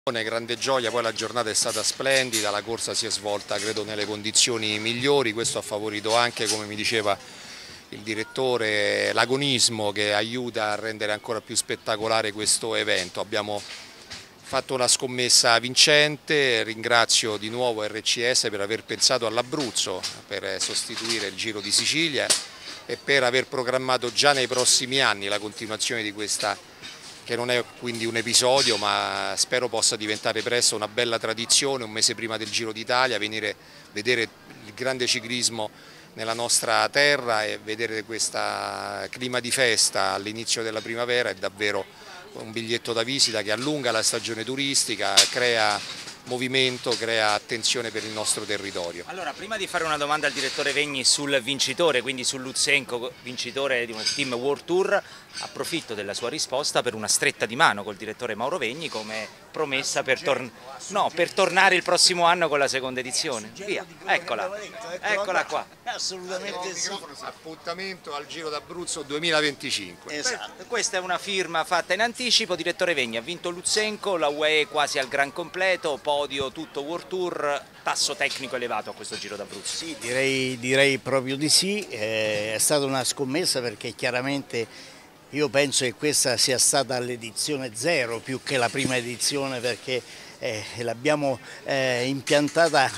Grande gioia, poi la giornata è stata splendida, la corsa si è svolta credo nelle condizioni migliori, questo ha favorito anche, come mi diceva il direttore, l'agonismo che aiuta a rendere ancora più spettacolare questo evento. Abbiamo fatto una scommessa vincente, ringrazio di nuovo RCS per aver pensato all'Abruzzo per sostituire il Giro di Sicilia e per aver programmato già nei prossimi anni la continuazione di questa, che non è quindi un episodio, ma spero possa diventare presto una bella tradizione, un mese prima del Giro d'Italia, venire a vedere il grande ciclismo nella nostra terra e vedere questo clima di festa all'inizio della primavera è davvero un biglietto da visita che allunga la stagione turistica, crea movimento, crea attenzione per il nostro territorio. Allora, prima di fare una domanda al direttore Vegni sul vincitore, quindi su Lutsenko, vincitore di un team World Tour, approfitto della sua risposta per una stretta di mano col direttore Mauro Vegni come promessa per tornare il prossimo anno con la seconda edizione. Via, eccola qua. Assolutamente sì. Appuntamento al Giro d'Abruzzo 2025. Esatto. Questa è una firma fatta in anticipo, direttore Vegni, ha vinto Lutsenko, la UAE quasi al gran completo, podio tutto World Tour, tasso tecnico elevato a questo Giro d'Abruzzo. Sì, direi proprio di sì, è stata una scommessa perché chiaramente io penso che questa sia stata l'edizione zero più che la prima edizione perché l'abbiamo impiantata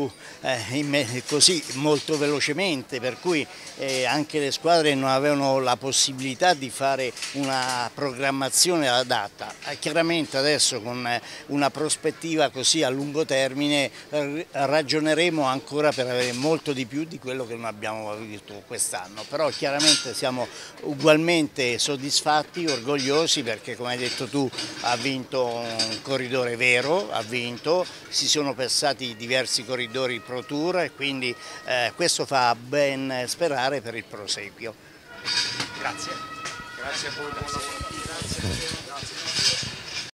così molto velocemente, per cui anche le squadre non avevano la possibilità di fare una programmazione adatta. Chiaramente adesso con una prospettiva così a lungo termine ragioneremo ancora per avere molto di più di quello che non abbiamo avuto quest'anno, però chiaramente siamo ugualmente soddisfatti, orgogliosi perché come hai detto tu ha vinto un corridore vero, si sono passati diversi corridori Pro Tour e quindi questo fa ben sperare per il proseguio. Grazie. Grazie a voi. Grazie.